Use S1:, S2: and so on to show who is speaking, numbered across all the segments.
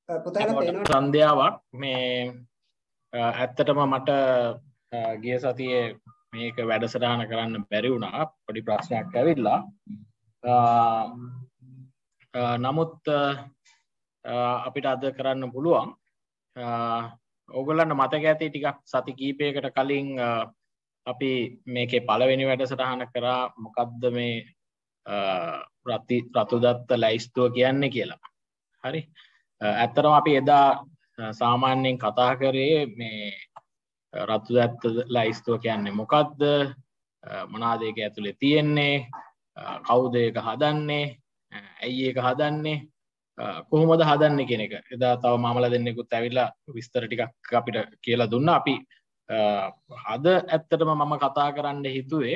S1: පුතාලා පේනවා
S2: සන්ධ්‍යාවක් මේ ඇත්තටම මට ගිය සතියේ මේක වැඩසටහන කරන්න බැරි වුණා පොඩි ප්‍රශ්නයක් ඇවිල්ලා නමුත් අපිට අද කරන්න පුළුවන් ඕගොල්ලන්ට මතක ඇති ටිකක් සති කීපයකට කලින් අපි මේකේ පළවෙනි වැඩසටහන කරා මොකද්ද මේ රතුදත්ත ලැයිස්තුව කියන්නේ කියලා. හරි. ඇත්තටම අපි එදා සාමාන්‍යයෙන් කතා කරේ මේ රතුදත්ත ලැයිස්තුව කියන්නේ මොකද්ද? මොනවාද ඒක ඇතුලේ තියෙන්නේ? කවුද ඒක හදන්නේ? ඇයි ඒක හදන්නේ? කොහොමද හදන්නේ කියන එක. එදා තව මාමලා දෙන්නෙකුත් ඇවිල්ලා විස්තර ටිකක් අපිට කියලා දුන්නා. අපි අද ඇත්තටම මම කතා කරන්න හිතුවේ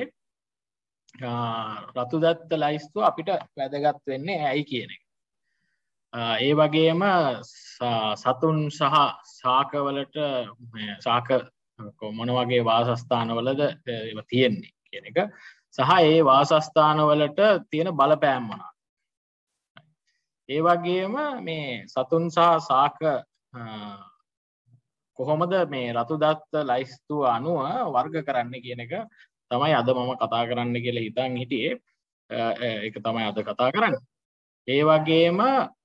S2: රතුදත්ත ලැයිස්තුව අපිට වැදගත් වෙන්නේ ඇයි කියන එක. ඒ වගේම සතුන් සහ ශාකවලට ශාක මොන වගේ වාසස්ථානවලද ඒවා තියෙන්නේ කියන එක සහ ඒ වාසස්ථානවලට තියෙන බලපෑම් මොනවාද? ඒ වගේම මේ සතුන් සහ ශාක කොහොමද මේ රතුදත්ත ලැයිස්තුව අනුව වර්ග කරන්න කියන එක තමයි අද මම කතා කරන්න කියලා හිතන් හිටියේ. ඒක තමයි අද කතා කරන්නේ. ඒ වගේම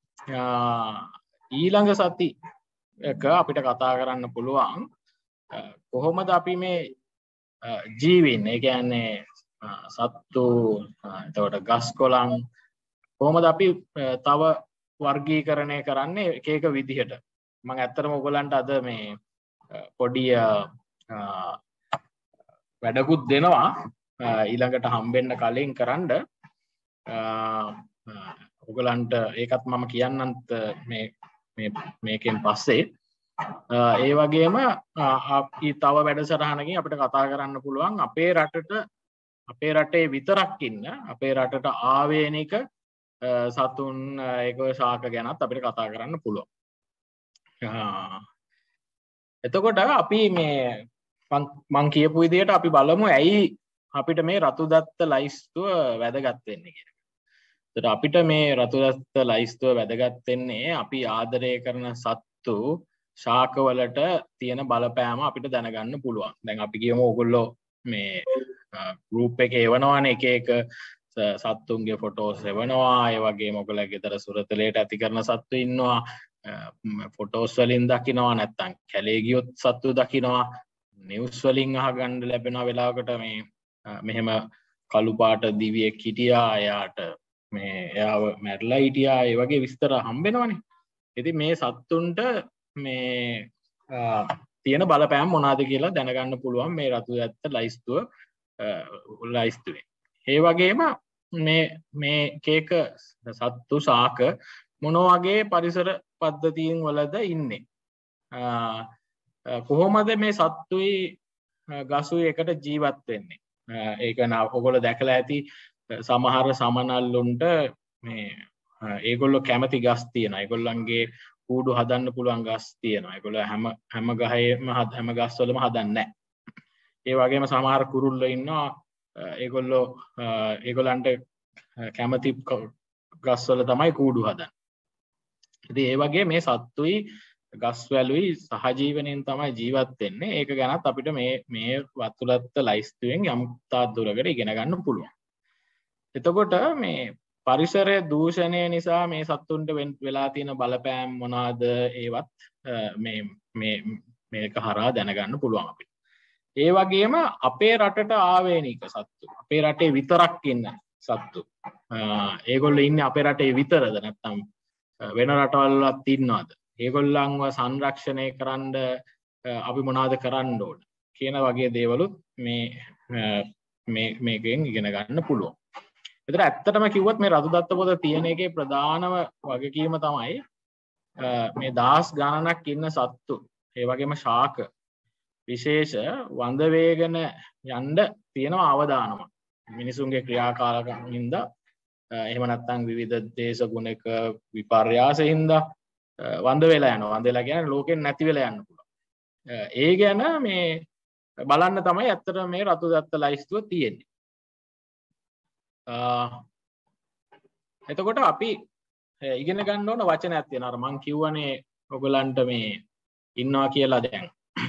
S2: ඊළඟ සති එක අපිට කතා කරන්න පුළුවන් කොහොමද අපි මේ ජීවීන් ඒ කියන්නේ සත්තු එතකොට ගස් කොළන් කොහොමද අපි තව වර්ගීකරණය කරන්නේ එක එක විදිහට. මම ඇත්තටම ඔයගලන්ට අද මේ පොඩි වැඩකුත් දෙනවා ඊළඟට හම්බෙන්න කලින් කරන්න. ඔයගලන්ට ඒකත් මම කියන්නත් මේකෙන් පස්සේ ඒ වගේම අපි තව වැඩසටහනකින් අපිට කතා කරන්න පුළුවන් අපේ රටේ විතරක් ඉන්න අපේ රටට ආවේනික සතුන් ඒක ශාක ගැනත් අපිට කතා කරන්න පුළුවන්. එතකොට අපි මේ මං කියපු විදිහට අපි බලමු ඇයි අපිට මේ රතුදත්ත ලැයිස්තුව වැදගත් වෙන්නේ කියලා. එතකොට අපිට මේ රතුදත්ත ලැයිස්තුව වැදගත් වෙන්නේ අපි ආදරය කරන සත්තු ශාකවලට තියෙන බලපෑම අපිට දැනගන්න පුළුවන්. දැන් අපි කියමු ඕගොල්ලෝ මේ ගෲප් එකේ එවනවානේ එක එක සත්තුන්ගේ ෆොටෝස් එවනවා. ඒ වගේම ඔයගොල්ලෝ ගෙදර සුරතලයට ඇති කරන සත්තු ඉන්නවා. ෆොටෝස් වලින් දකිනවා නැත්නම් කැලේ ගියොත් සත්තු දකිනවා. නිවුස් වලින් අහගන්න ලැබෙන වෙලාවකට මේ මෙහෙම කළු පාට දිවියෙක් හිටියා. එයාට මේ එයාව මැරලා හිටියා. ඒ වගේ විස්තර හම්බෙනවනේ. ඉතින් මේ සත්තුන්ට මේ තියෙන බලපෑම් මොනවාද කියලා දැනගන්න පුළුවන් මේ රතුදත්ත ලැයිස්තුවේ. ඒ වගේම මේ කේක සත්තු ශාක මොන වගේ පරිසර පද්ධතීන් වලද ඉන්නේ? කොහොමද මේ සත්තුයි ගසුයි එකට ජීවත් වෙන්නේ? ඒක ඔයගොල්ලෝ දැකලා ඇති සමහර සමනල්ලුන්ට මේ ඒගොල්ලෝ කැමති ගස් තියෙනවා. ඒගොල්ලන්ගේ කූඩු හදන්න පුළුවන් ගස් තියෙනවා. ඒගොල්ලෝ හැම ගහේම හැම ගස්වලම හදන්නේ නැහැ. ඒ වගේම සමහර කුරුල්ලෝ ඉන්නවා. ඒගොල්ලන්ට කැමති ගස්වල තමයි කූඩු හදන්නේ. ඉතින් ඒ වගේ මේ සත්තුයි ගස්වැලුයි සහජීවනයෙන් තමයි ජීවත් වෙන්නේ. ඒක ගැනත් අපිට මේ රතුදත්ත ලැයිස්තුවෙන් යම් තාක් දුරකට ඉගෙන ගන්න පුළුවන්. එතකොට මේ පරිසරය දූෂණය නිසා මේ සත්තුන්ට වෙලා තියෙන බලපෑම් මොනවාද ඒවත් මේක හරහා දැනගන්න පුළුවන් අපිට. ඒ වගේම අපේ රටට ආවේනික සත්තු අපේ රටේ විතරක් ඉන්න සත්තු ඒගොල්ලෝ ඉන්නේ අපේ රටේ විතරද නැත්නම් වෙන රටවල් වලත් ඉන්නවද? ඒගොල්ලන්ව සංරක්ෂණය කරන්න අපි මොනවද කරන්න ඕන කියන වගේ දේවලුත් මේකෙන් ඉගෙන ගන්න පුළුවන්. ඒතර ඇත්තටම කිව්වොත් මේ රතුදත්ත පොත තියෙන එකේ ප්‍රධානම වගකීම තමයි මේ දහස් ගණනක් ඉන්න සත්තු ඒ වගේම ශාක විශේෂ වඳ වේගන යන්න තියෙන අවදානම මිනිසුන්ගේ ක්‍රියාකාරකමින්ද එහෙම නැත්නම් විවිධ දේශගුණික විපර්යාසෙින්ද වඳ වෙලා යනවා. වඳ වෙලා කියන්නේ ලෝකෙන් නැති වෙලා යන්න පුළුවන්. ඒ ගැන මේ බලන්න තමයි ඇත්තටම මේ රතුදත්ත ලැයිස්තුව තියෙන්නේ. එතකොට අපි ඉගෙන ගන්න ඕන වචනයක් තියෙනවා. අර මං කියවනේ ඔයගලන්ට මේ ඉන්නවා කියලා දැන්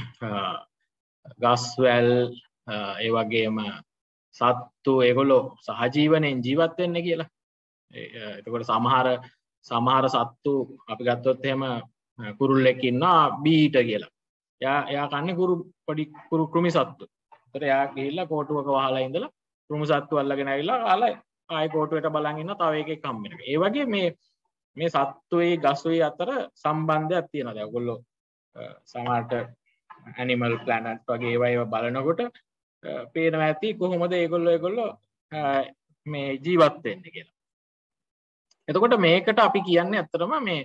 S2: ගස්වැල් ඒ වගේම සත්තු ඒගොල්ලෝ සහජීවනයෙන් ජීවත් වෙන්නේ කියලා. එතකොට සමහර සත්තු අපි ගත්තොත් එහෙම කුරුල්ලෙක් ඉන්නවා බීට කියලා. එයා කන්නේ පොඩි කෘමි සත්තු. ඒතර එයා ගිහිල්ලා කෝටුවක වහලා ඉඳලා කෘමි සත්තු අල්ලගෙන ඇවිල්ලා කාලා ආයෙ කෝටුවට බලන් ඉන්න තව එකෙක් හම්බ වෙනවා. ඒ වගේ මේ සත්තුයි ගසුයි අතර සම්බන්ධයක් තියෙනවා. දැන් ඔයගොල්ලෝ සමහරට ඇනිමල් ප්ලැනට් වගේ ඒවා බලනකොට පේනවා ඇති කොහොමද ඒගොල්ලෝ මේ ජීවත් වෙන්නේ කියලා. එතකොට මේකට අපි කියන්නේ ඇත්තටම මේ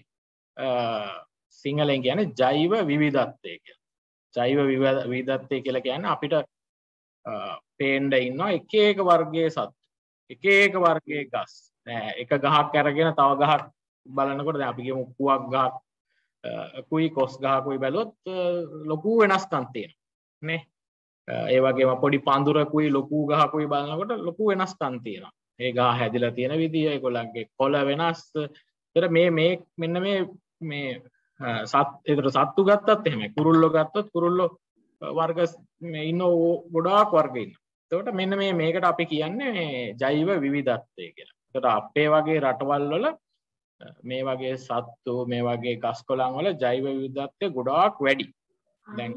S2: සිංහලෙන් කියන්නේ ජෛව විවිධත්වය කියලා. ජෛව විවිධත්වය කියලා කියන්නේ අපිට පේන්න ඉන්නවා එක එක වර්ගයේ සත්තු. එක එක වර්ගයේ ගස්. එක ගහක් අරගෙන තව ගහක් බලනකොට දැන් අපි කියමු කුවක් ගහක් කුයි කොස් ගහකුයි බැලුවොත් ලොකු වෙනස්කම් තියෙනවා නේ. ඒ වගේම පොඩි පඳුරකුයි ලොකු ගහකුයි බලනකොට ලොකු වෙනස්කම් තියෙනවා. ඒ ගහ හැදිලා තියෙන විදිය, ඒගොල්ලන්ගේ කොළ වෙනස්. ඒතර මෙන්න මේ සත්තු ගත්තත් එහෙමයි. කුරුල්ලෝ ගත්තොත් කුරුල්ලෝ වර්ග මේ ඉන්න ගොඩාක් වර්ග ඉන්නවා. එතකොට මෙන්න මේකට අපි කියන්නේ ජෛව විවිධත්වය කියලා. එතකොට අපේ වගේ රටවල් වල මේ වගේ සත්තු මේ වගේ ගස්කොළන් වල ජෛව විවිධත්වය ගොඩාක් වැඩි. දැන්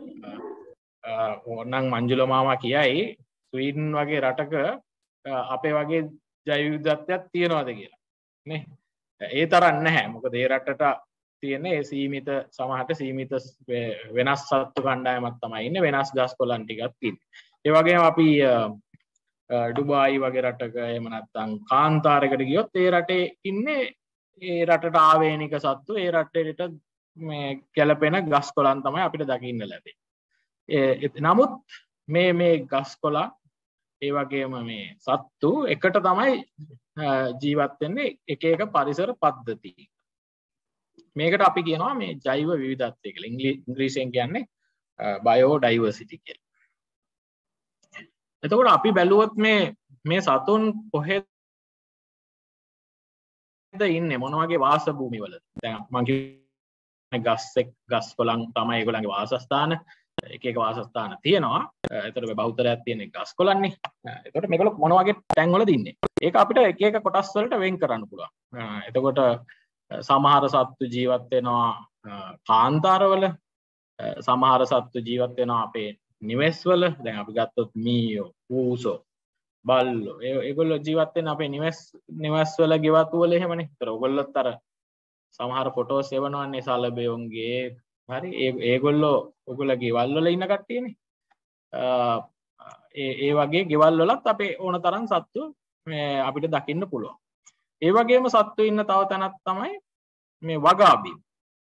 S2: ඕනනම් මංජුල මාමා කියයි ස්වීඩන් වගේ රටක අපේ වගේ ජෛව විවිධත්වයක් තියනවාද කියලා නේ. ඒ තරම් නැහැ. මොකද ඒ රටට තියෙන්නේ සීමිත සමහරට සීමිත වෙනස් සත්තු කණ්ඩායමක් තමයි ඉන්නේ. වෙනස් ගස්කොළන් ටිකක් තියෙන්නේ. ඒ වගේම අපි ඩුබායි වගේ රටක එහෙම නැත්නම් කාන්තාරයකට ගියොත් ඒ රටේ ඉන්නේ ඒ රටට ආවේනික සත්තු ඒ රටේට මේ ගැලපෙන ගස්කොළන් තමයි අපිට දකින්න ලැබෙන්නේ. නමුත් මේ ගස්කොළන් ඒ වගේම මේ සත්තු එකට තමයි ජීවත් වෙන්නේ එක එක පරිසර පද්ධති. මේකට අපි කියනවා මේ ජෛව විවිධත්වය කියලා. ඉංග්‍රීසියෙන් කියන්නේ බයෝඩයිවර්සිටි කියලා. එතකොට අපි බැලුවොත් මේ සතුන් කොහෙද ඉන්නේ මොන වගේ වාස භූමිවලද? දැන් මම කියන්නේ ගස් කොළන් තමයි ඒගොල්ලන්ගේ වාසස්ථාන. එක එක වාසස්ථාන තියෙනවා. එතකොට බහුතරයක් තියෙන්නේ ගස් කොළන්නේ. එතකොට මේගොල්ලෝ මොන වගේ තැන්වලද ඉන්නේ? ඒක අපිට එක එක කොටස් වලට වෙන් කරන්න පුළුවන්. එතකොට සමහර සත්තු ජීවත් වෙනවා කාන්තාරවල. සමහර සත්තු ජීවත් වෙනවා අපේ නිවෙස්වල. දැන් අපි ගත්තොත් මීයෝ, පූසෝ, බල්ලෝ ඒගොල්ලෝ ජීවත් වෙන අපේ නිවෙස්වල ගෙවතු වල එහෙමනේ. ඒතර ඔයගොල්ලොත් අර සමහර ෆොටෝස් එවනවන්නේ සලබයෝන්ගේ හරි ඒගොල්ලෝ ඔයගොල්ලෝ ගෙවල් වල ඉන්න කට්ටියනේ. ඒ වගේ ගෙවල් වලත් අපේ ඕන තරම් සත්තු අපිට දකින්න පුළුවන්. ඒ වගේම සත්තු ඉන්න තව තැනක් තමයි මේ වගාබිම්.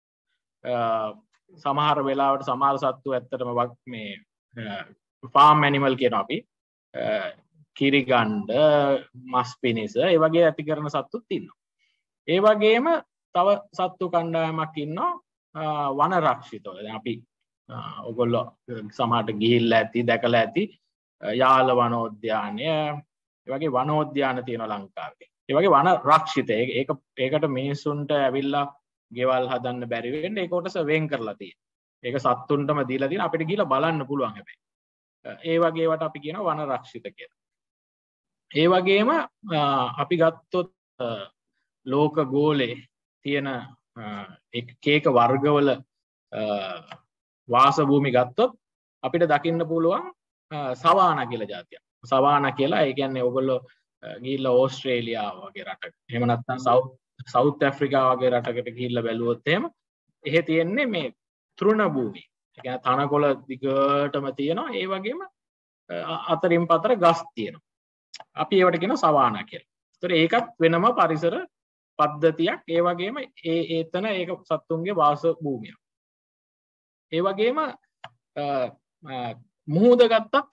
S2: සමහර වෙලාවට සමහර සත්තු ඇත්තටම මේ ෆාම් ඇනිමල් කියන අපි කිරිගණ්ඩ මස් පිණිස ඒ වගේ ඇති කරන සත්තුත් ඉන්නවා. ඒ වගේම තව සත්තු කණ්ඩායමක් ඉන්නවා වන රක්ෂිතවල. දැන් අපි ඔයගොල්ලෝ සමහරට ගිහිල්ලා ඇති දැකලා ඇති යාල වනෝද්‍යානය ඒ වගේ වනෝද්‍යාන තියෙනවා ලංකාවේ. ඒ වගේ වන රක්ෂිත ඒකට මිනිස්සුන්ට ඇවිල්ලා ගෙවල් හදන්න බැරි වෙන්නේ ඒ කොටස වෙන් කරලා තියෙනවා. ඒක සත්තුන්ටම දීලා තියෙන අපිට ගිහිල්ලා බලන්න පුළුවන් හැබැයි. ඒ වගේ ඒවට අපි කියනවා වන රක්ෂිත කියලා. ඒ වගේම අපි ගත්තොත් ලෝක ගෝලේ තියෙන එක වර්ගවල වාස භූමි ගත්තොත් අපිට දකින්න පුළුවන් සවානා කියලා જાතියක්. සවානා කියලා ඒ කියන්නේ ඔයගොල්ලෝ ගිහිල්ලා ඕස්ට්‍රේලියාව වගේ රටක එහෙම නැත්නම් සවුත් ඇෆ්‍රිකා වගේ රටකට ගිහිල්ලා බැලුවොත් එහෙම එහෙ තියෙන්නේ මේ තෘණ භූමි. ඒ කියන්නේ තනකොළ දිගටම තියෙනවා. ඒ වගේම අතරින් පතර ගස් තියෙනවා. අපි ඒවට කියන සවානා කියලා. ඒතර ඒකත් වෙනම පරිසර පද්ධතියක්. ඒ වගේම ඒතන ඒක සත්තුන්ගේ වාස භූමියක්. ඒ වගේම මුහුද ගත්තත්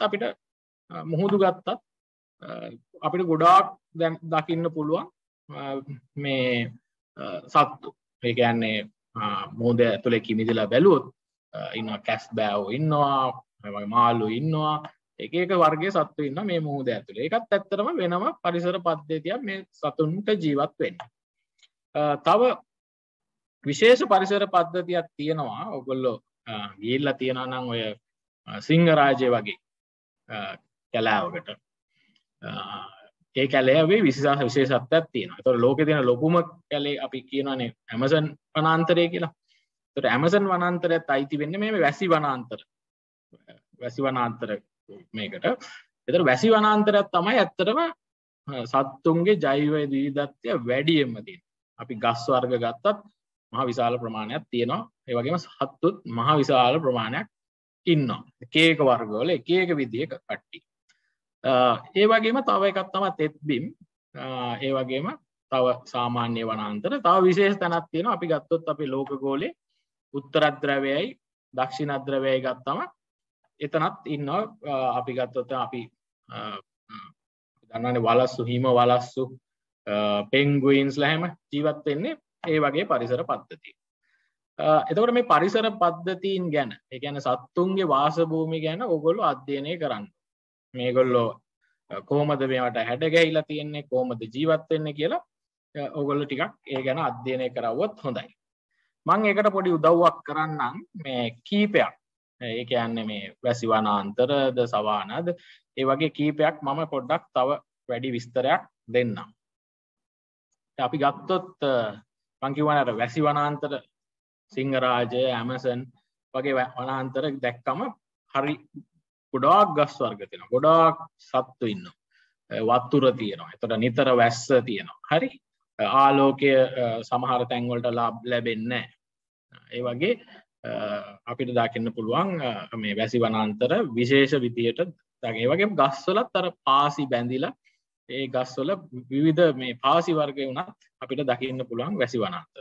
S2: අපිට ගොඩාක් දැන් දකින්න පුළුවන් මේ සත්තු. ඒ කියන්නේ මුහුද ඇතුලේ කිමිදලා බැලුවොත් ඉන්නවා කැස්බෑවෝ ඉන්නවා, මාළු ඉන්නවා. එක එක වර්ගයේ සත්තු ඉන්නවා මේ මුහුද ඇතුලේ. ඒකත් ඇත්තටම වෙනම පරිසර පද්ධතියක් මේ සතුන්ට ජීවත් වෙන්න. තව විශේෂ පරිසර පද්ධතියක් තියෙනවා. ඔයගොල්ලෝ ගිහිල්ලා තියෙනවා නම් ඔය සිංහරාජය වගේ කැලෑවකට ඒ කැලෑවේ විශේෂත්වයක් තියෙනවා. ඒතකොට ලෝකේ තියෙන ලොකුම කැලේ අපි කියනවානේ ඇමසන් වනාන්තරය කියලා. ඒතකොට ඇමසන් වනාන්තරයත් අයිති වෙන්නේ මේ වැසි වනාන්තර. වැසි වනාන්තර මේකට. ඒතකොට වැසි වනාන්තරයක් තමයි ඇත්තටම සත්තුන්ගේ ජෛව විවිධත්වය වැඩියෙන්ම තියෙන්නේ. අපි ගස් වර්ග ගත්තත් මහ විශාල ප්‍රමාණයක් තියෙනවා. ඒ වගේම සත්තුත් මහ විශාල ප්‍රමාණයක් ඉන්නවා. එක එක වර්ගවල එක එක විදිහක කට්ටිය. ඒ වගේම තව එකක් තමයි තෙත්බිම්. ඒ වගේම තව සාමාන්‍ය වනාන්තර තව විශේෂ තැනක් තියෙනවා. අපි ගත්තොත් අපේ ලෝක ගෝලයේ උත්තර ධ්‍රවයයි දක්ෂිණ ධ්‍රවයයි ගත්තම එතනත් ඉන්නවා. අපි ගත්තොත් අපි දන්නවනේ වලස්සු, හිම වලස්සු, පෙන්ගුයින්ස්ලා හැම ජීවත් වෙන්නේ ඒ වගේ පරිසර පද්ධතිය. එතකොට මේ පරිසර පද්ධතීන් ගැන, ඒ කියන්නේ සත්තුන්ගේ වාස භූමි ගැන ඕගොල්ලෝ අධ්‍යයනය කරන්න. මේගොල්ලෝ කොහොමද මේවට හැඩ ගැහිලා තියෙන්නේ, කොහොමද ජීවත් වෙන්නේ කියලා ඕගොල්ලෝ ටිකක් ඒ ගැන අධ්‍යයනය කරවුවොත් හොඳයි. මම ඒකට පොඩි උදව්වක් කරන්නම් මේ කීපයක්. ඒ කියන්නේ මේ වැසි වනාන්තරද සවානද ඒ වගේ කීපයක් මම පොඩ්ඩක් තව වැඩි විස්තරයක් දෙන්නම්. අපි ගත්තොත් මම කියවන අර වැසි වනාන්තර සිංහරාජය ඇමසන් වගේ වනාන්තර දැක්කම හරි ගොඩාක් ගස් වර්ග තියෙනවා. ගොඩාක් සත්තු ඉන්නවා. වතුර තියෙනවා. එතකොට නිතර වැස්ස තියෙනවා. හරි. ආලෝකය සමහර තැන් වලට ලැබෙන්නේ නැහැ. ඒ වගේ අපිට දකින්න පුළුවන් මේ වැසි වනාන්තර විශේෂ විදියට ඒ වගේම ගස්වලත් අර පාසි බැඳිලා ඒ ගස්වල විවිධ මේ පාසි වර්ග වුණත් අපිට දකින්න පුළුවන් වැසි වනාන්තර.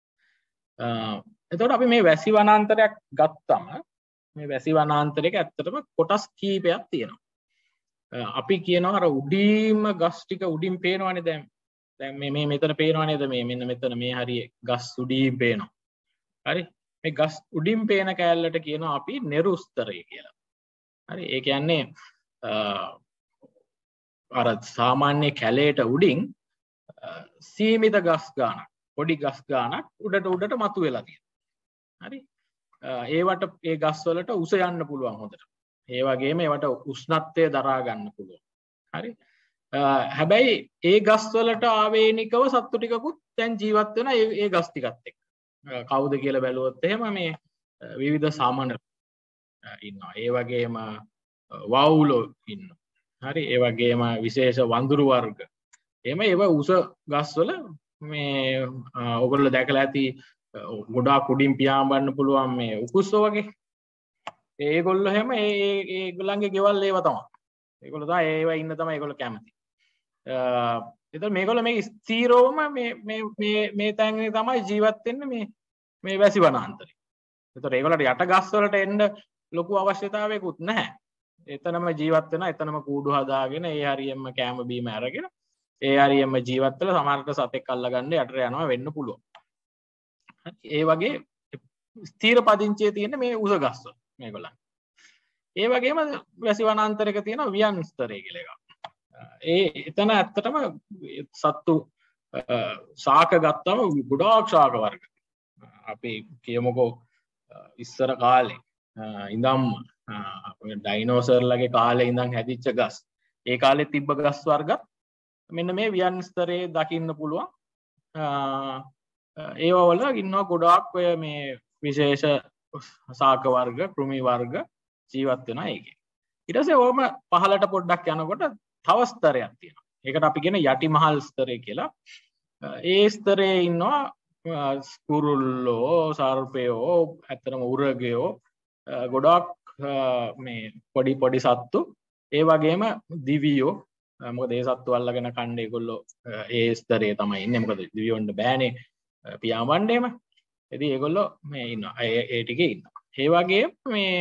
S2: එතකොට අපි මේ වැසි වනාන්තරයක් ගත්තම මේ වැසි වනාන්තරයක ඇත්තටම කොටස් කීපයක් තියෙනවා. අපි කියනවා අර උඩින්ම ගස් ටික උඩින් පේනවනේ දැන් මේ මෙතන පේනව නේද මේ මෙන්න මෙතන මේ හරිය ගස් උඩින් පේනවා. හරි. මේ ගස් උඩින් පේන කෑල්ලට කියනවා අපි නිරුස්තරය කියලා. හරි. ඒ කියන්නේ අර සාමාන්‍ය කැලේට උඩින් සීමිත ගස් ගානක්, පොඩි ගස් ගානක් උඩට මතුවෙලා තියෙනවා. හරි. ඒවට ඒ ගස් වලට උස යන්න පුළුවන් හොඳට. ඒ වගේම ඒවට උෂ්ණත්වය දරා ගන්න පුළුවන්. හරි. හැබැයි ඒ ගස් වලට ආවේනිකව සත්තු ටිකකුත් දැන් ජීවත් වෙන ඒ ගස් ටිකත් එක්ක. කවුද කියලා බැලුවොත් එහෙම මේ විවිධ සාමාන්‍ය ඉන්නවා. ඒ වගේම වවුලෝ ඉන්නවා. හරි. ඒ වගේම විශේෂ වඳුරු වර්ග. එහෙම ඒව උස ගස් වල මේ ඔයගොල්ලෝ දැකලා ඇති ගොඩාක් උඩින් පියාඹන්න පුළුවන් මේ උකුස්සෝ වගේ. ඒගොල්ලෝ හැම ඒගොල්ලන්ගේ ගෙවල් ඒව තමයි. ඒගොල්ලෝ තමයි ඒව ඉන්න තමයි ඒගොල්ලෝ කැමති. එතකොට මේගොල්ලෝ මේ ස්ථීරවම මේ තැන්නේ තමයි ජීවත් වෙන්නේ මේ වැසි වනාන්තරේ. එතකොට ඒගොල්ලන්ට යට ගස් වලට එන්න ලොකු අවශ්‍යතාවයකුත් නැහැ. එතනම ජීවත් වෙනවා, එතනම කූඩු හදාගෙන ඒ හරියෙම කැම බීම අරගෙන ඒ හරියෙම ජීවත් වෙලා සමහරට සතෙක් අල්ලගන්න යටට යනවා වෙන්න පුළුවන්. ඒ වගේ ස්ථීර පදිංචියේ තියෙන මේ උස ගස් වල මේගොල්ලන්. ඒ වගේම වැසි වනාන්තරයක තියෙන වියන් ස්තරය කියලා එකක්. එතන ඇත්තටම සත්තු ශාක ගත්තම ගොඩාක් ශාක වර්ග. අපි කියමුකෝ ඉස්සර කාලේ ඉඳන්ම ඩයිනෝසර්ලගේ කාලේ ඉඳන් හැදිච්ච ගස්. ඒ කාලේ තිබ්බ ගස් වර්ගත් මෙන්න මේ වියන් ස්තරයේ දකින්න පුළුවන්. ඒව වල ඉන්නවා ගොඩාක් ඔය මේ විශේෂ ශාක වර්ග, කෘමි වර්ග ජීවත් වෙනවා ඒකේ. ඊට පස්සේ ඕම පහලට පොඩ්ඩක් යනකොට තව ස්තරයක් තියෙනවා. ඒකට අපි කියන යටි මහල් ස්තරය කියලා. ඒ ස්තරයේ ඉන්නවා කුරුල්ලෝ, සර්පයෝ, ඇත්තටම උරගයෝ ගොඩාක් මේ පොඩි සත්තු. ඒ වගේම දිවියෝ. මොකද ඒ සත්තු අල්ලගෙන කන්නේ ඒගොල්ලෝ ඒ ස්තරයේ තමයි ඉන්නේ. මොකද දිවියොන්ට බෑනේ පියාඹන්න එහෙම. ඉතින් ඒගොල්ලෝ මේ ඉන්නවා. ඒ ටිකේ ඉන්නවා. ඒ වගේම මේ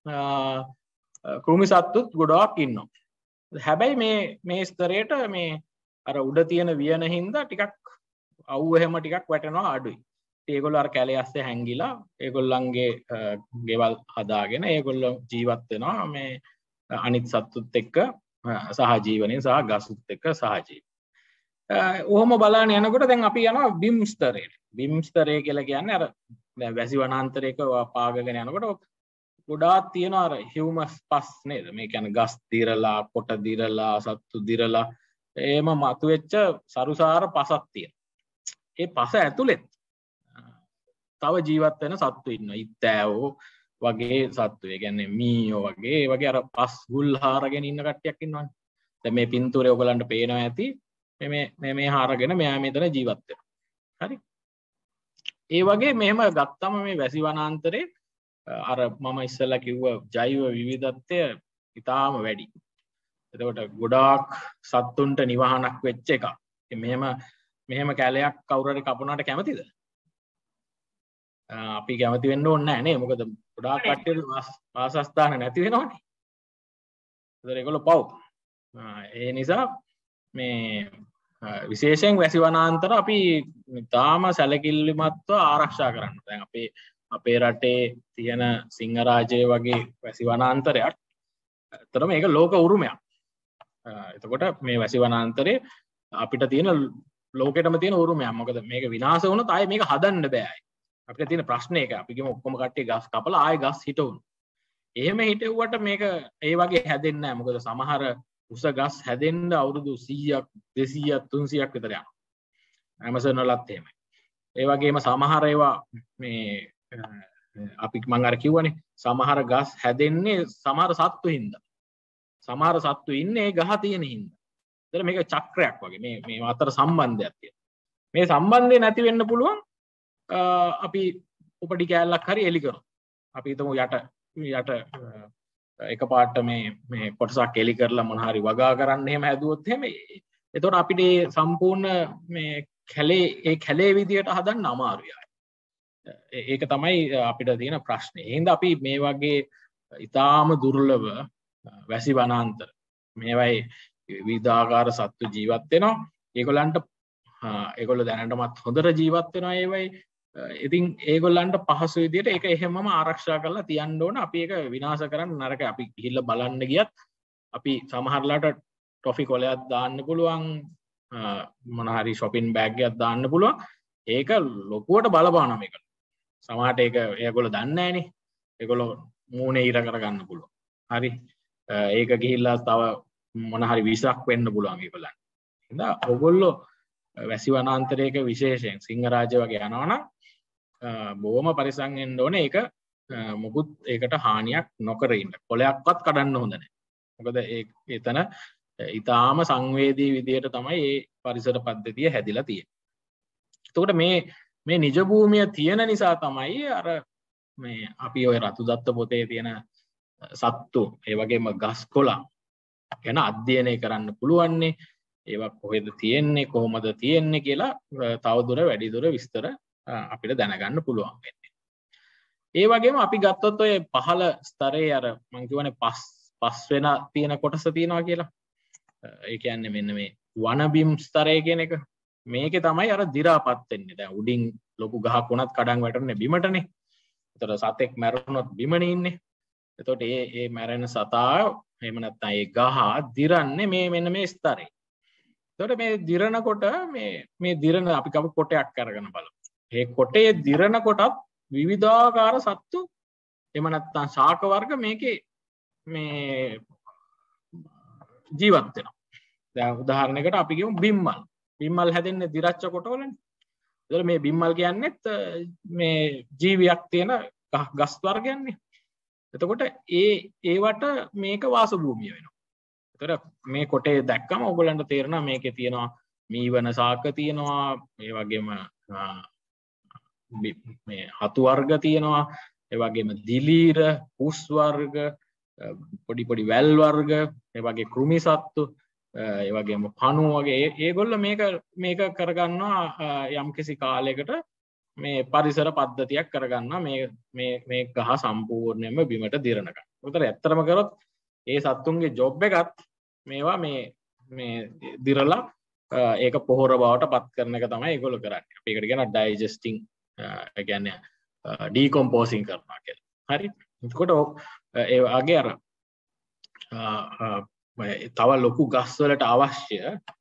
S2: කෘමි සත්තුත් ගොඩාක් ඉන්නවා. හැබැයි මේ ස්තරයට මේ අර උඩ තියෙන වියන හින්දා ටිකක් අවුව එහෙම ටිකක් වැටෙනවා අඩුයි. ඉතින් ඒගොල්ලෝ අර කැලේ ඇස්සේ හැංගිලා ඒගොල්ලන්ගේ ගෙවල් හදාගෙන ඒගොල්ලෝ ජීවත් වෙනවා මේ අනිත් සත්තුත් එක්ක සහජීවනයේ සහ ගසුත් එක්ක සහජීවී. ඔහොම බලන්න යනකොට දැන් අපි යනවා බිම් ස්තරයට. බිම් ස්තරය කියලා කියන්නේ අර දැන් වැසි වනාන්තරයක පාගගෙන යනකොට ගොඩාක් තියෙන අර හියුමස් පස් නේද? මේ කියන්නේ ගස් දිරලා, කොට දිරලා, සත්තු දිරලා එහෙම මතුවෙච්ච සරුසාර පසක් තියෙනවා. ඒ පස ඇතුළෙත් තව ජීවත් වෙන සත්තු ඉන්නවා. ඉත්තෑවෝ වගේ සත්තු. ඒ කියන්නේ මීයෝ වගේ, ඒ වගේ අර පස් ගුල් හාරගෙන ඉන්න කට්ටියක් ඉන්නවනේ. දැන් මේ පින්තූරේ ඔයගලන්ට පේනවා ඇති. මේ හාරගෙන මෙයා මෙතන ජීවත් වෙනවා. හරි. ඒ වගේ මෙහෙම ගත්තම මේ වැසි වනාන්තරේ අර මම ඉස්සෙල්ලා කිව්ව ජෛව විවිධත්වය ඉතාම වැඩි. එතකොට ගොඩාක් සත්තුන්ට නිවහනක් වෙච්ච එකක්. මෙහෙම කැලයක් කවුරු හරි කපුණාට කැමතිද? අපි කැමති වෙන්න ඕනේ නැහැ නේ. මොකද ගොඩාක් කට්ටියට වාසස්ථාන නැති වෙනවනේ. ඒතර ඒගොල්ලෝ පව්. ඒ නිසා මේ විශේෂයෙන් වැසි වනාන්තර අපි තාම සැලකිලිමත්ව ආරක්ෂා කරන්න. දැන් අපේ රටේ තියෙන සිංහරාජය වගේ වැසි වනාන්තරයක් ඇත්තටම මේක ලෝක උරුමයක්. එතකොට මේ වැසි වනාන්තරේ අපිට තියෙන ලෝකෙටම තියෙන උරුමයක්. මොකද මේක විනාශ වුණොත් ආයේ මේක හදන්න බෑ. අපිට තියෙන ප්‍රශ්නේ ඒක. අපි කියමු ඔක්කොම කට්ටිය ගස් කපලා ආයේ ගස් හිටවුණා. එහෙම හිටෙව්වට මේක ඒ වගේ හැදෙන්නේ නැහැ. මොකද සමහර උස ගස් හැදෙන්න අවුරුදු 100ක් 200ක් 300ක් විතර යනවා. ඇමසන් වලත් එහෙමයි. ඒ වගේම සමහර ඒවා මේ අපි මම අර කිව්වනේ සමහර ගස් හැදෙන්නේ සමහර සත්තු හින්දා. සමහර සත්තු ඉන්නේ ඒ ගහ තියෙන හින්දා. ඒතර මේක චක්‍රයක් වගේ. මේ අතර සම්බන්ධයක් තියෙනවා. මේ සම්බන්ධය නැති වෙන්න පුළුවන් අපි උපටි කෑල්ලක් හරි එලි කරොත්. අපි හිතමු යට එකපාරට මේ කොටසක් එලි කරලා මොන හරි වගා කරන්න එහෙම හැදුවොත් එහෙම එතකොට අපිට සම්පූර්ණ මේ කැලේ විදියට හදන්න අමාරුයි. ඒක තමයි අපිට තියෙන ප්‍රශ්නේ. ඒ හින්දා අපි මේ වගේ ඊටාම දුර්ලභ වැසි වනාන්තර මේවයි විවිධාකාර සත්තු ජීවත් වෙනවා. ඒගොල්ලෝ දැනටමත් හොඳට ජීවත් වෙනවා ඒවයි. ඉතින් ඒගොල්ලන්ට පහසු විදියට ඒක එහෙමම ආරක්ෂා කරලා තියන්න ඕන. අපි ඒක විනාශ කරන්න නරකයි. අපි ගිහිල්ලා බලන්න ගියත් අපි සමහරලාට ටොෆි කොලයක් දාන්න පුළුවන්, මොන හරි shopping bag එකක් දාන්න පුළුවන්. ඒක ලොකුවට බලපානවා මේක. සමහරට ඒක ඒගොල්ලෝ දන්නේ නැහනේ. ඒගොල්ලෝ මූණේ ඉර කරගන්න පුළුවන්. හරි. ඒක ගිහිල්ලා තව මොන හරි විසක් වෙන්න පුළුවන් ඒගොල්ලන්ට. හින්දා ඔයගොල්ලෝ වැසි වනාන්තරයක විශේෂයෙන් සිංහරාජය වගේ යනවනම් බොහොම පරිස්සම් වෙන්න ඕනේ. ඒක මොකුත් ඒකට හානියක් නොකර ඉන්න. කොලයක්වත් කඩන්න හොඳ නැහැ. මොකද එතන ඊටාම සංවේදී විදියට තමයි මේ පරිසර පද්ධතිය හැදිලා තියෙන්නේ. එතකොට මේ නිජ භූමිය තියෙන නිසා තමයි අර මේ අපි ওই රතුදත්ත පොතේ තියෙන සත්තු ඒ වගේම ගස් කොළන් ගැන අධ්‍යයනය කරන්න පුළුවන්නේ. ඒවා කොහෙද තියෙන්නේ කොහොමද තියෙන්නේ කියලා තවදුර වැඩිදුර විස්තර අපිට දැනගන්න පුළුවන් වෙන්නේ. ඒ වගේම අපි ගත්තොත් ඔය පහළ ස්තරයේ අර මම කියවනේ පස් වෙන තියෙන කොටස තියෙනවා කියලා. ඒ කියන්නේ මෙන්න මේ වනබිම් ස්තරය කියන එක. මේකේ තමයි අර දි รา පත් වෙන්නේ. දැන් උඩින් ලොකු ගහක් වුණත් කඩන් වැටෙන්නේ බිමටනේ. ඒතර සතෙක් මැරුණොත් බිමනේ ඉන්නේ. එතකොට මේ මැරෙන සතා එහෙම නැත්නම් ඒ ගහ දිරන්නේ මෙන්න මේ ස්තරේ. එතකොට මේ දිරනකොට මේ දිරන අපි කව කොටයක් අරගෙන බලමු. මේ කොටේ දිරන කොටත් විවිධාකාර සත්තු එහෙම නැත්නම් ශාක වර්ග මේකේ මේ ජීවත් වෙනවා. දැන් උදාහරණයකට අපි කියමු බිම්මල්. බිම්මල් හැදෙන්නේ දිරච්ච කොටවලනේ. ඒතකොට මේ බිම්මල් කියන්නේත් මේ ජීවියක් තියෙන ගස් වර්ගයන්නේ. එතකොට ඒවට මේක වාස භූමිය වෙනවා. එතකොට මේ කොටේ දැක්කම ඔයගොල්ලන්ට තේරෙනවා මේකේ තියෙනවා මීවන ශාක තියෙනවා, ඒ වගේම මේ හතු වර්ග තියෙනවා, ඒ වගේම දිලීර, පුස් වර්ග, පොඩි වැල් වර්ග, ඒ වගේ කෘමි සත්තු, ඒ වගේම පණු වගේ ඒගොල්ලෝ මේක කරගන්නවා යම්කිසි කාලයකට මේ පරිසර පද්ධතියක් කරගන්නවා මේ ගහ සම්පූර්ණයෙන්ම බිමට දිරනකම්. උතර ඇත්තටම කරොත් ඒ සත්තුන්ගේ ජොබ් එකත් මේවා මේ දිරලා ඒක පොහොර බවට පත් කරන එක තමයි ඒගොල්ලෝ කරන්නේ. අපි ඒකට කියන ඩයිජෙස්ටිං ඒ කියන්නේ ඩිකම්පෝසින් කරනවා කියලා. හරි. එතකොට ඒ වගේ අර තව ලොකු ගස් වලට අවශ්‍ය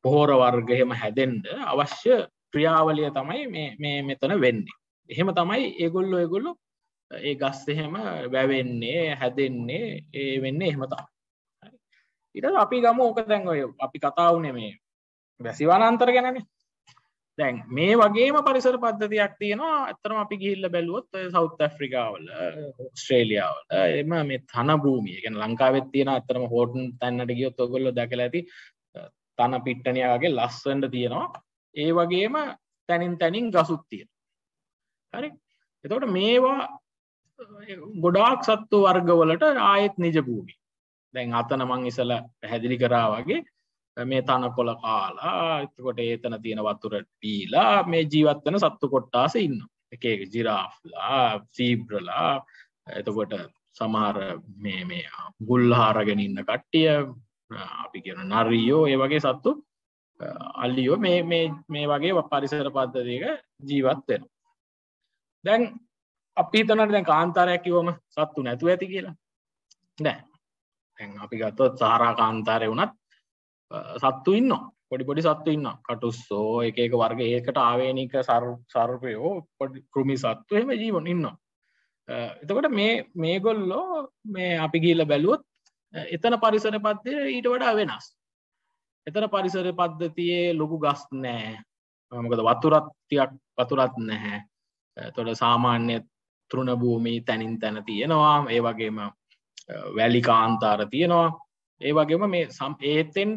S2: පොහොර වර්ග එහෙම හැදෙන්න අවශ්‍ය ක්‍රියාවලිය තමයි මේ මෙතන වෙන්නේ. එහෙම තමයි ඒගොල්ලෝ ඒ ගස් එහෙම වැවෙන්නේ හැදෙන්නේ ඒ වෙන්නේ එහෙම තමයි. හරි. ඊට පස්සේ අපි ගමු ඕක දැන් ඔය අපි කතා වුණේ මේ වැසි වනාන්තර ගැනනේ. දැන් මේ වගේම පරිසර පද්ධතියක් තියෙනවා. ඇත්තටම අපි ගිහිල්ලා බැලුවොත් ඔය සවුත් ඇෆ්‍රිකාවල, ඕස්ට්‍රේලියාවල එම මේ තන භූමිය. කියන්නේ ලංකාවෙත් තියෙන ඇත්තටම හෝටන් තැන්නට ගියොත් ඔයගොල්ලෝ දැකලා ඇති තන පිට්ටනිය වගේ ලස්සනට තියෙනවා. ඒ වගේම තනින් ගසුත් තියෙනවා. හරි. එතකොට මේවා ගොඩාක් සත්තු වර්ගවලට ආයෙත් නිජ භූමි. දැන් අතන මං ඉස්සලා පැහැදිලි කරා වගේ මේ තනකොළ කාලා එතකොට ඒතන තියෙන වතුර පීලා මේ ජීවත් වෙන සත්තු කොට්ටාස ඉන්නවා. එක එක ජිරාෆ්ලා, සීබ්‍රලා, එතකොට සමහර මේ ගුල්හාරගෙන ඉන්න කට්ටිය, අපි කියන නරියෝ, ඒ වගේ සත්තු අල්ලියෝ මේ වගේ පරිසර පද්ධතියක ජීවත් වෙනවා. දැන් අපි හිතනවා දැන් කාන්තාරයක් කිව්වම සත්තු නැතුව ඇති කියලා. නෑ. දැන් අපි ගත්තොත් සහරා කාන්තාරේ වුණත් සත්තු ඉන්නවා. පොඩි සත්තු ඉන්නවා. කටුස්සෝ එක එක වර්ග ඒකට ආවේනික සර්පයෝ කෘමි සත්තු එහෙම ජීවන ඉන්නවා. එතකොට මේගොල්ලෝ මේ අපි ගිහිල්ලා බැලුවොත් එතන පරිසර පද්ධතිය ඊට වඩා වෙනස්. එතන පරිසර පද්ධතියේ ලොකු ගස් නැහැ. මොකද වතුරත් නැහැ. එතකොට සාමාන්‍ය තෘණ භූමි තනින් තන තියෙනවා. ඒ වගේම වැලි කාන්තාර තියෙනවා. ඒ වගේම මේ ඒතෙන්ට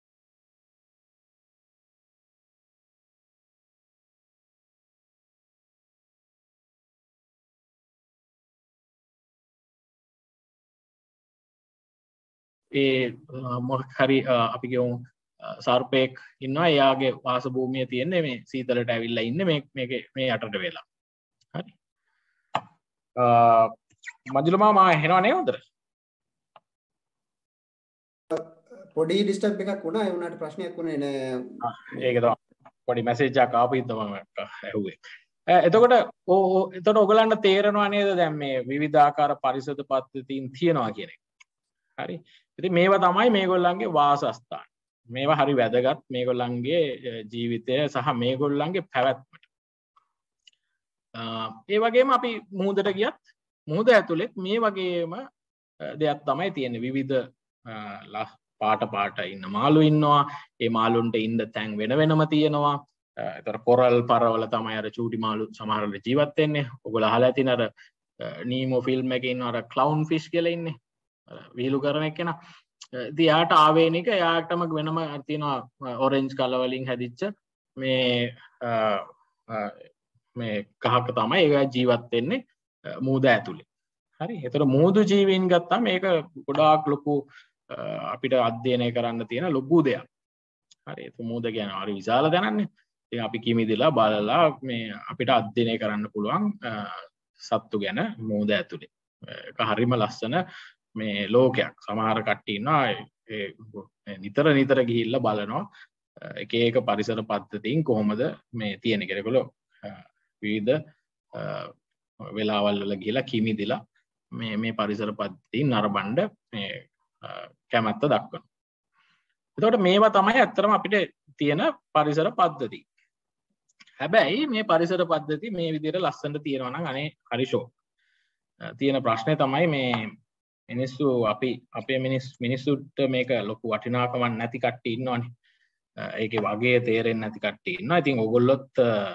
S2: මොකක් හරි අපි කියමු සර්පෙක් ඉන්නවා. එයාගේ වාස භූමිය තියෙන්නේ මේ සීතලට ඇවිල්ලා ඉන්නේ මේ යටට වෙලා. හරි. මජුලමා මා එහෙනව නේ හොඳට?
S1: පොඩි ඩිස්ටර්බ් එකක් වුණා. ඒ වුණාට ප්‍රශ්නයක් වුණේ නෑ.
S2: ඒක තමයි. පොඩි මැසේජ් එකක් ආපු හින්දා මම ඇහුවේ. එතකොට ඔයගලන්ට තේරෙනවා නේද දැන් මේ විවිධාකාර පරිසර පද්ධතීන් තියෙනවා කියන එක. හරි. ඉතින් මේවා තමයි මේගොල්ලන්ගේ වාසස්ථාන. මේවා හරි වැදගත් මේගොල්ලන්ගේ ජීවිතය සහ මේගොල්ලන්ගේ පැවැත්මට. ඒ වගේම අපි මුහුදට ගියත් මුහුද ඇතුළෙත් මේ වගේම දෙයක් තමයි තියෙන්නේ. විවිධ පාට ඉන්න මාළු ඉන්නවා. ඒ මාළුන්ට ඉන්න තැන් වෙනම තියෙනවා. ඒතර කොරල් පරවල තමයි අර චූටි මාළු සමහරවල් ජීවත් වෙන්නේ. ඔයගොල්ලෝ අහලා ඇතින අර නීමෝ ෆිල්ම් එකේ ඉන්න අර ක්ලවුන් ෆිෂ් කියලා ඉන්නේ. විහිළු කරන එක්කෙනා. ඉතින් යාට ආවේනික යාටම වෙනම තියෙනවා ඔරෙන්ජ් කලර් වලින් හැදිච්ච මේ ගහක තමයි ඒක ජීවත් වෙන්නේ මුහුද ඇතුලේ. හරි. ඒතර මුහුදු ජීවීන් ගත්තාම මේක ගොඩාක් ලොකු අපිට අධ්‍යයනය කරන්න තියෙන ලොකු දෙයක්. හරි. ඒක මුහුද කියන්නේ හරි විශාල දැනන්නේ. ඉතින් අපි කිමිදෙලා බලලා මේ අපිට අධ්‍යයනය කරන්න පුළුවන් සත්තු ගැන මුහුද ඇතුලේ. ඒක හරිම ලස්සන මේ ලෝකයක්. සමහර කට්ටිය ඉන්නවා නිතර ගිහිල්ලා බලනවා එක එක පරිසර පද්ධතීන් කොහොමද මේ තියෙන කියලා. ඒගොල්ලෝ විවිධ වෙලාවල් වල ගිහිල්ලා කිමිදෙලා මේ පරිසර පද්ධතීන් නරඹන්න මේ කැමැත්ත දක්වනවා. එතකොට මේවා තමයි ඇත්තටම අපිට තියෙන පරිසර පද්ධති. හැබැයි මේ පරිසර පද්ධති මේ විදිහට ලස්සනට තියෙනවා නම් අනේ හරි ෂෝ. තියෙන ප්‍රශ්නේ තමයි මේ මිනිස්සු අපේ මිනිස්සුන්ට මේක ලොකු වටිනාකමක් නැති කට්ටිය ඉන්නවනේ. ඒකේ වගේ තේරෙන්නේ නැති කට්ටිය ඉන්නවා. ඉතින් ඕගොල්ලොත්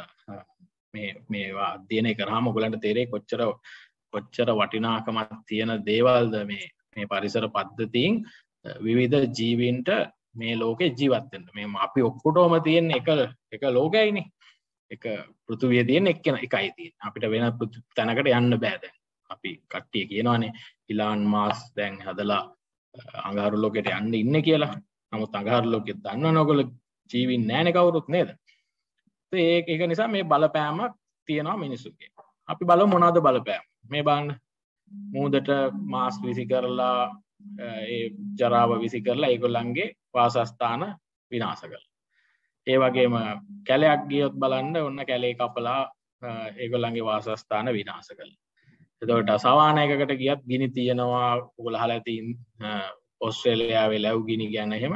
S2: මේවා අධ්‍යයනය කරාම ඔයගලන්ට තේරෙයි කොච්චර වටිනාකමක් තියෙන දේවල්ද මේ පරිසර පද්ධතීන් විවිධ ජීවීන්ට මේ ලෝකේ ජීවත් වෙන්න. මේ අපි ඔක්කොටම තියෙන එක ලෝකයයිනේ. එක පෘථුවිය තියෙන එකයි තියෙන්නේ. අපිට වෙන තැනකට යන්න බෑ දැන්. අපි කට්ටිය කියනවානේ ඉලාන් මාස් දැන් හදලා අඟහරු ලෝකෙට යන්න ඉන්නේ කියලා. නමුත් අඟහරු ලෝකෙ දන්නවනේ ඔයගොල්ලෝ ජීවින් නැහැනේ කවුරුත් නේද? ඒක නිසා මේ බලපෑමක් තියෙනවා මිනිස්සුන්ගේ. අපි බලමු මොනවද බලපෑම. මේ බලන්න මුහුදට මාස් විසි කරලා ඒ ජරාව විසි කරලා ඒගොල්ලන්ගේ වාසස්ථාන විනාශ කරලා. ඒ වගේම කැලයක් ගියොත් බලන්න ඔන්න කැලේ කපලා ඒගොල්ලන්ගේ වාසස්ථාන විනාශ කරලා. එතකොට සවාන එකකට ගියත් ගිනි තියෙනවා. ඔයගොල්ලෝ අහලා ඇති ඕස්ට්‍රේලියාවේ ලැබු ගිනි ගැන එහෙම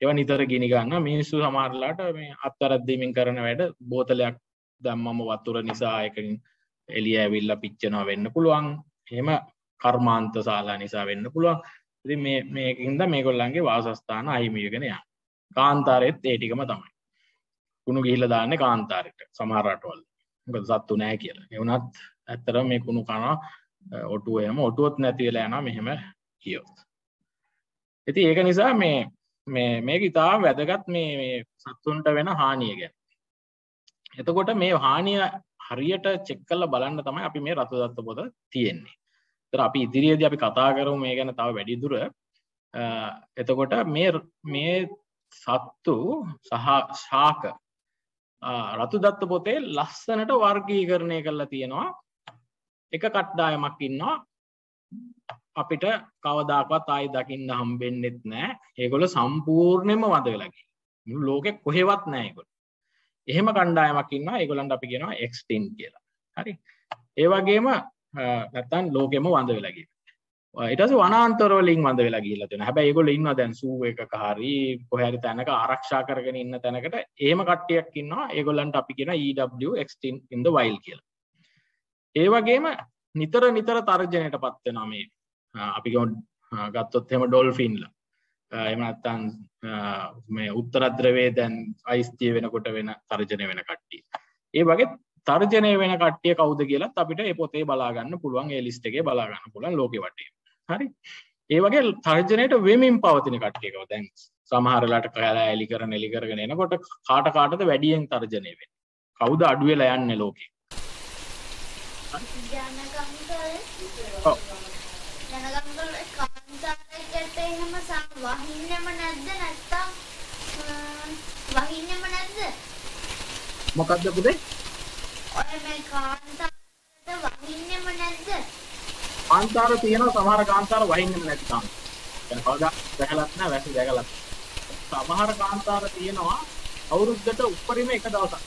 S2: ඒවා නිතර ගිනි ගන්නවා. මිනිස්සු සමහරලාට මේ අත්තරද්දීමින් කරන වැඩ බෝතලයක් දැම්මම වතුර නිසා එකකින් එළිය ඇවිල්ලා පිච්චෙනවා වෙන්න පුළුවන්. එහෙම කර්මාන්ත ශාලා නිසා වෙන්න පුළුවන්. ඉතින් මේකින්ද මේගොල්ලන්ගේ වාසස්ථාන අහිමි වෙගෙන යනවා. කාන්තාරෙත් ඒ ටිකම තමයි. කුණු ගිහිල්ලා දාන්නේ කාන්තාරෙට සමහර රටවල්. මොකද සත්තු නැහැ කියලා. ඒ වුණත් ඇත්තටම මේ කුණු කනවා ඔටුව එහෙම ඔටුවත් නැති වෙලා යනවා මෙහෙම කියොත්. ඉතින් ඒක නිසා මේක ඉතාම වැදගත් මේ සත්තුන්ට වෙන හානිය ගැන. එතකොට මේ හානිය හරියට චෙක් කරලා බලන්න තමයි අපි මේ රතු දත්ත පොත තියෙන්නේ. ඒතර අපි ඉදිරියේදී අපි කතා කරමු මේ ගැන තව වැඩි දුර. එතකොට මේ සත්තු සහ ශාක රතු දත්ත පොතේ ලස්සනට වර්ගීකරණය කරලා තියෙනවා. එක කණ්ඩායමක් ඉන්නවා අපිට කවදාකවත් ආයි දකින්න හම්බෙන්නෙත් නැහැ. ඒගොල්ලෝ සම්පූර්ණයෙන්ම වඳ වෙලා ගිහින්. මුළු ලෝකෙ කොහෙවත් නැහැ ඒගොල්ලෝ. එහෙම කණ්ඩායමක් ඉන්නවා. ඒගොල්ලන්ට අපි කියනවා එක්ස්ටින්ට් කියලා. හරි. ඒ වගේම නැත්තම් ලෝකෙම වඳ වෙලා ගිහින්. ඊට පස්සේ වනාන්තර වලින් වඳ වෙලා ගිහිල්ලා තියෙනවා. හැබැයි ඒගොල්ලෝ ඉන්නවා දැන් සූ එකක හරි කොහේ හරි තැනක ආරක්ෂා කරගෙන ඉන්න තැනකට එහෙම කට්ටියක් ඉන්නවා. ඒගොල්ලන්ට අපි කියනවා EW extinct in the wild කියලා. ඒ වගේම නිතර තර්ජනයටපත් වෙනවා මේ අපි ගත්තොත් එහෙම ඩොල්ෆින්ලා. එහෙම නැත්නම් මේ උත්තර ධ්‍රවයේ දැන් අයිස් තිය වෙනකොට වෙන තර්ජනය වෙන කට්ටිය. ඒ වගේ තර්ජනය වෙන කට්ටිය කවුද කියලාත් අපිට මේ පොතේ බලා ගන්න පුළුවන්. ඒ ලිස්ට් එකේ බලා ගන්න පුළුවන් ලෝකෙ වටේ. හරි. ඒ වගේ තර්ජනයට වෙමින් පවතින කට්ටියකව දැන් සමහර වෙලාවට කැලෑ එලි කරගෙන එනකොට කාටද වැඩියෙන් තර්ජනය වෙන්නේ? කවුද අඩු වෙලා යන්නේ ලෝකෙ?
S3: කාන්තාරයකට එහෙම වහින්නෙම නැද්ද නැත්තම් වහින්නෙම නැද්ද?
S2: මොකද්ද පුතේ?
S3: ඔය මේ කාන්තාරයට වහින්නෙම නැද්ද?
S2: කාන්තාර තියෙනවා සමහර කාන්තාර වහින්නෙම නැති කාන්තාර. يعني කවදා දැකලත් නැහැ වැසි දැකලත්. සමහර කාන්තාර තියෙනවා අවුරුද්දට උඩරිම එක දවසක්.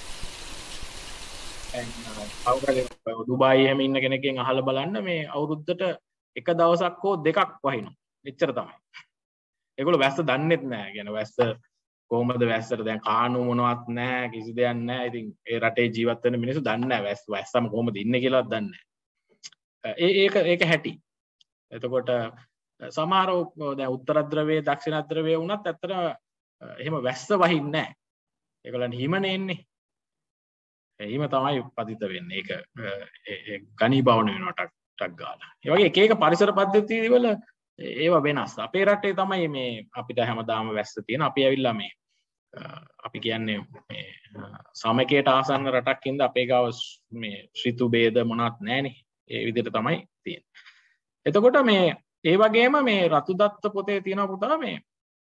S2: දුබායි එහෙම ඉන්න කෙනෙක්ගෙන් අහලා බලන්න මේ අවුරුද්දට එක දවසක් හෝ දෙකක් වහිනවා. එච්චර තමයි. ඒගොල්ලෝ වැස්ස දන්නෙත් නැහැ. يعني වැස්ස කොහොමද වැස්සට දැන් කාණු මොනවත් නැහැ කිසි දෙයක් නැහැ. ඉතින් ඒ රටේ ජීවත් වෙන මිනිස්සු දන්නේ නැහැ වැස්සම කොහොමද ඉන්නේ කියලාත් දන්නේ නැහැ. ඒක හැටි. එතකොට සමහර දැන් උත්තර ධ්‍රවයේ දක්ෂිණ ධ්‍රවයේ වුණත් ඇත්තට එහෙම වැස්ස වහින්නේ නැහැ. ඒගොල්ලන් හිමනේ එන්නේ. හිම තමයි පතිත වෙන්නේ. ඒක ගණීභවන වෙනවා ටක් ගාලා. ඒ වගේ එක පරිසර පද්ධති වල ඒවා වෙනස්. අපේ රටේ තමයි මේ අපිට හැමදාම වැස්ස තියෙන. අපි ඇවිල්ලා මේ අපි කියන්නේ මේ සමකයට ආසන්න රටක් ඉඳ අපේ ගාව මේ ඍතු ભેද මොනවත් නැහනේ. ඒ විදිහට තමයි තියෙන්නේ. එතකොට මේ ඒ වගේම මේ රතු දත්ත පොතේ තියෙන පුතා මේ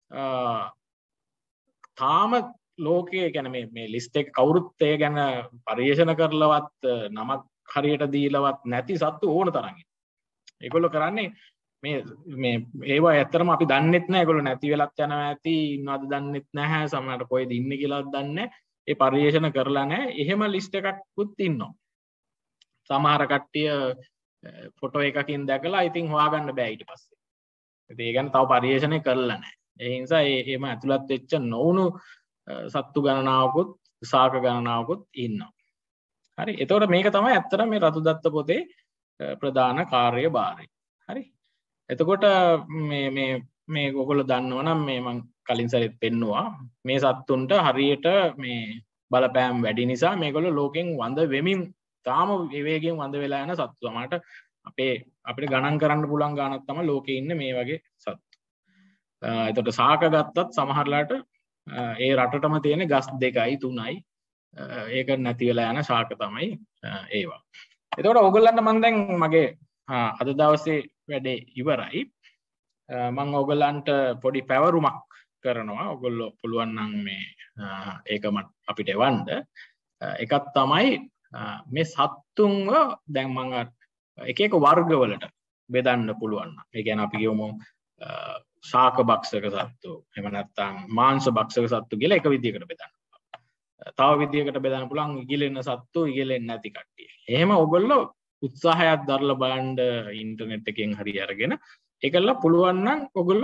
S2: තාම ලෝකයේ කියන්නේ මේ ලිස්ට් එක කවුරුත් ඒ ගැන පරිශන කරලවත් නමක් හරියට දීලවත් නැති සත්තු ඕන තරම් ඉන්නවා. ඒගොල්ලෝ කරන්නේ මේ ඒවා ඇත්තටම අපි දන්නෙත් නැහැ. ඒගොල්ලෝ නැති වෙලත් යනවා ඇති ඉන්නවද දන්නෙත් නැහැ. සමහරට කොහෙද ඉන්නේ කියලාත් දන්නේ නැහැ. ඒ පරිශන කරලා නැහැ. එහෙම ලිස්ට් එකක්කුත් ඉන්නවා. සමහර කට්ටිය ෆොටෝ එකකින් දැකලා ඉතින් හොයාගන්න බෑ ඊට පස්සේ. ඉතින් ඒ ගැන තව පරිශනය කරලා නැහැ. ඒ නිසා එහෙම ඇතුළත් වෙච්ච නොවුණු සත්තු ගණනාවකුත් ශාක ගණනාවකුත් ඉන්නවා. හරි. එතකොට මේක තමයි ඇත්තටම මේ රතු දත්ත පොතේ ප්‍රධාන කාර්යභාරය. හරි. එතකොට මේ ඔයගොල්ලෝ දන්නවනම් මේ මම කලින් සැරේත් පෙන්නුවා මේ සත්තුන්ට හරියට මේ බලපෑම් වැඩි නිසා මේගොල්ලෝ ලෝකෙන් වඳ වෙමින් තාම වේගයෙන් වඳ වෙලා යන සත්තු. සමහරට අපිට ගණන් කරන්න පුළුවන් ගාණක් තමයි ලෝකේ ඉන්න මේ වගේ සත්තු. එතකොට ශාක ගත්තත් සමහරලාට ඒ රටටම තියෙන ගස් 2යි 3යි ඒක නැති වෙලා යන ශාක තමයි ඒවා. එතකොට ඕගොල්ලන්ට මම දැන් මගේ අද දවසේ වැඩේ ඉවරයි. මම ඕගොල්ලන්ට පොඩි පැවරුමක් කරනවා. ඕගොල්ලෝ පුළුවන් නම් මේ ඒකම අපිට එවන්න. එකක් තමයි මේ සත්තුන්ව දැන් මම එක වර්ගවලට බෙදන්න පුළුවන්. ඒ කියන්නේ අපි කියමු ශාක භක්ෂක සත්තු එහෙම නැත්නම් මාංශ භක්ෂක සත්තු කියලා එක විදිහකට බෙදන්න. තව විදිහකට බෙදන්න පුළුවන් ඉගිලෙන සත්තු ඉගිලෙන්නේ නැති කට්ටිය. එහෙම ඔයගොල්ලෝ උත්සාහයක් දරලා බලන්න ඉන්ටර්නෙට් එකෙන් හරි අරගෙන ඒකලා පුළුවන් නම් ඔයගොල්ලෝ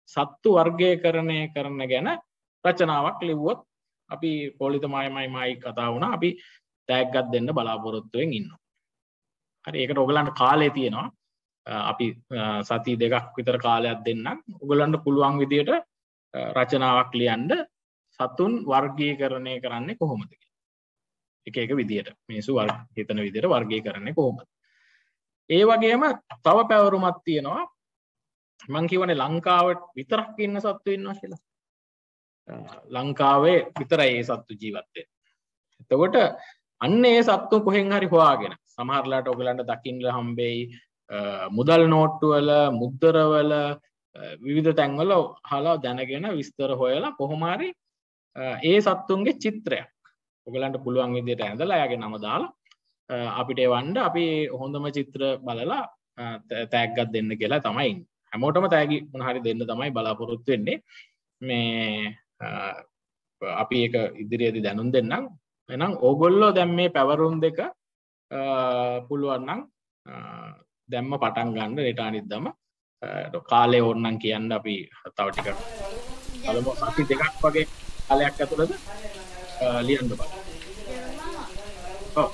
S2: සත්තු වර්ගීකරණය කරන ගැන රචනාවක් ලිව්වොත් අපි පොලිතමයි කතා වුණා අපි ටැග් එකක් දෙන්න බලාපොරොත්තු වෙමින් ඉන්නවා. හරි ඒකට ඔයගලන්ට කාලය තියෙනවා. අපි සති දෙකක් විතර කාලයක් දෙන්නම්. ඔයගලන්ට පුළුවන් විදියට රචනාවක් ලියන්න සතුන් වර්ගීකරණය කරන්නේ කොහොමද කියලා. එක විදියට මිනිස්සු හිතන විදියට වර්ගීකරණය කොහොමද? ඒ වගේම තව පැවරුමක් තියෙනවා. මම කියවනේ ලංකාවට විතරක් ඉන්න සත්තු ඉන්නවා කියලා. ලංකාවේ විතරයි ඒ සත්තු ජීවත් වෙන්නේ. එතකොට අන්න ඒ සත්තු කොහෙන් හරි හොයාගෙන සමහරලාට ඔයගලන්ට දකින්න හම්බෙයි මුදල් නෝට්ටු වල මුද්දරවල විවිධ තැන්වල අහලා දැනගෙන විස්තර හොයලා කොහොම හරි ඒ සත්තුන්ගේ චිත්‍රයක් ඔයගලන්ට පුළුවන් විදිහට ඇඳලා එයාගේ නම දාලා අපිට එවන්න අපි හොඳම චිත්‍ර බලලා ටැග් එකක් දෙන්න කියලා තමයි ඉන්නේ. හැමෝටම ටැග් මොන හරි දෙන්න තමයි බලාපොරොත්තු වෙන්නේ. මේ අපි ඒක ඉදිරියේදී දැනුම් දෙන්නම්. එහෙනම් ඕගොල්ලෝ දැන් මේ පැවරුම් දෙක පුළුවන් නම් දැම්ම පටන් ගන්න ඊට අනිද්දාම කාලේ ඕනනම් කියන්න අපි තව ටිකක් බලමු සති දෙකක් වගේ කාලයක් ඇතුළත ලියන්න බලන්න. ඔව්.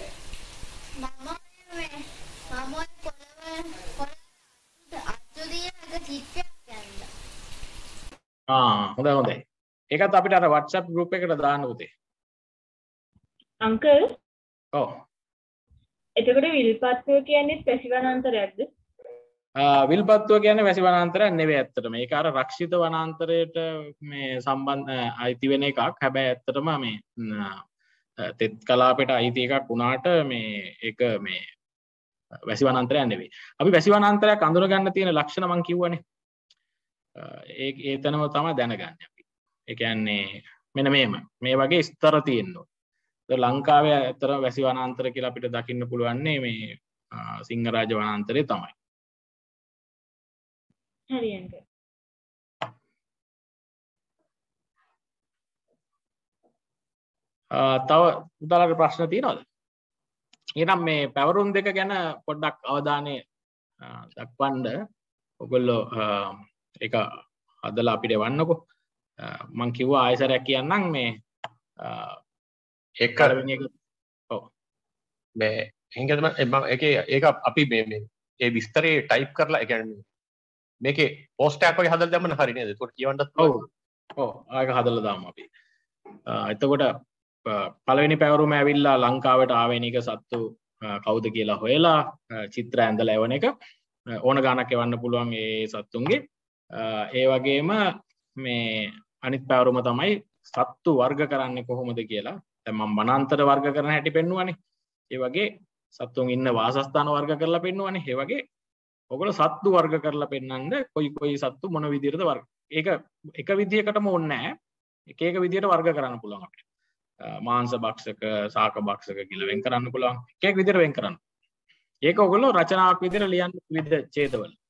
S2: හොඳයි. ඒකත් අපිට අර WhatsApp group එකට දාන්න උතේ.
S4: අංකල්.
S2: ඔව්.
S4: එතකොට විල්පත්තුව කියන්නේ වැසි වනාන්තරයක්ද?
S2: විල්පත්තුව කියන්නේ වැසි වනාන්තරයක් නෙවෙයි ඇත්තටම. ඒක අර රක්ෂිත වනාන්තරයට මේ සම්බන්ධ අයිති වෙන එකක්. හැබැයි ඇත්තටම මේ තෙත් කලාපයට අයිති එකක් වුණාට මේ ඒක මේ වැසි වනාන්තරයක් නෙවෙයි. අපි වැසි වනාන්තරයක් අඳුර ගන්න තියෙන ලක්ෂණ මම කිව්වනේ. ඒ තැනම තමයි දැනගන්නේ අපි. ඒ කියන්නේ මෙන්න මේ වගේ ස්තර තියෙනවා. ලංකාවේ අතර වැසි වනාන්තර කියලා අපිට දකින්න පුළුවන්නේ මේ සිංහරාජ වනාන්තරය තමයි.
S4: හරි අංකල්.
S2: තව උදාලට ප්‍රශ්න තියෙනවද? එහෙනම් මේ පැවරුම් දෙක ගැන පොඩ්ඩක් අවධානය දක්වන්න ඔයගොල්ලෝ ඒක හදලා අපිට වන්නකෝ. මම කිව්වා ආයෙසරයක් කියන්නම් මේ
S5: ඒක ඔව් මේ හින්ගද මම ඒක අපි මේ ඒ විස්තරේ ටයිප් කරලා ඒ කියන්නේ මේකේ පෝස්ට් එකක් වගේ හදලා දැම්මම හරි නේද? ඒකට කියවන්නත්
S2: ඔව් ආයක හදලා දාමු අපි. එතකොට පළවෙනි පැවරුම ඇවිල්ලා ලංකාවට ආවේනික සත්තු කවුද කියලා හොයලා චිත්‍ර ඇඳලා එවන එක ඕන ගානක් එවන්න පුළුවන් ඒ සත්තුන්ගේ. ඒ වගේම මේ අනිත් පැවරුම තමයි සත්තු වර්ග කරන්නේ කොහොමද කියලා. දැන් මම වනාන්තර වර්ග කරන හැටි පෙන්නුවානේ. ඒ වගේ සත්තුන් ඉන්න වාසස්ථාන වර්ග කරලා පෙන්නුවානේ. ඒ වගේ ඔයගොල්ලෝ සත්තු වර්ග කරලා පෙන්නන්න කොයි සත්තු මොන විදිහටද වර්ග. ඒක එක විදිහකටම ඕනේ නැහැ. එක විදිහට වර්ග කරන්න පුළුවන් අපිට. මාංශ භක්ෂක, ශාක භක්ෂක කියලා වෙන් කරන්න පුළුවන්. එක විදිහට වෙන් කරන්න. ඒක ඔයගොල්ලෝ රචනාවක් විදිහට ලියන්න විවිධ ඡේදවල.